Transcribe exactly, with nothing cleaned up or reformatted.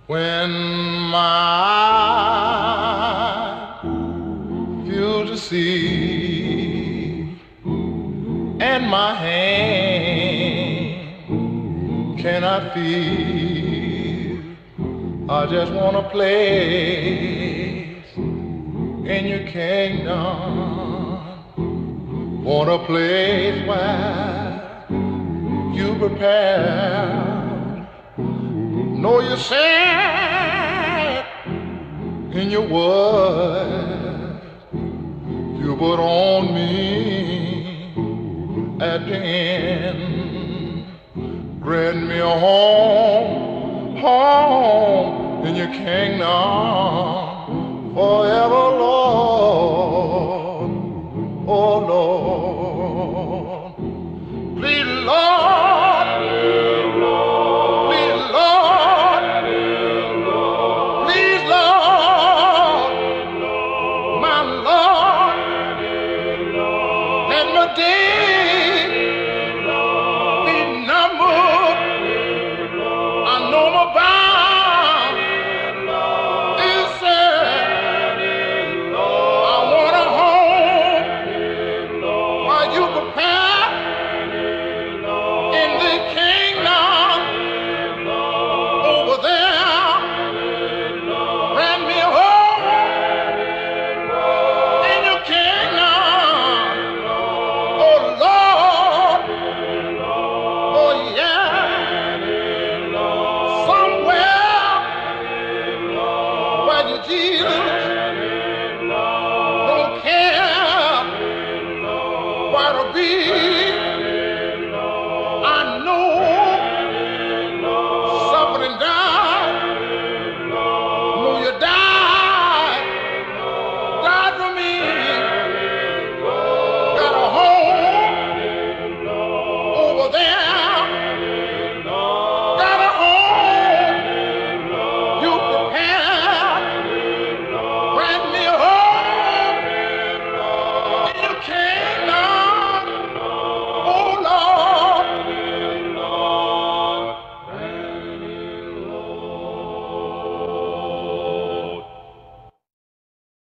When my eyes feel to see and my hand cannot feel, I just want a place in your kingdom. Want a place where you prepare. Know you said in your word you put on me at the end. Grant me a home, home in your kingdom forever, Lord. Oh Lord.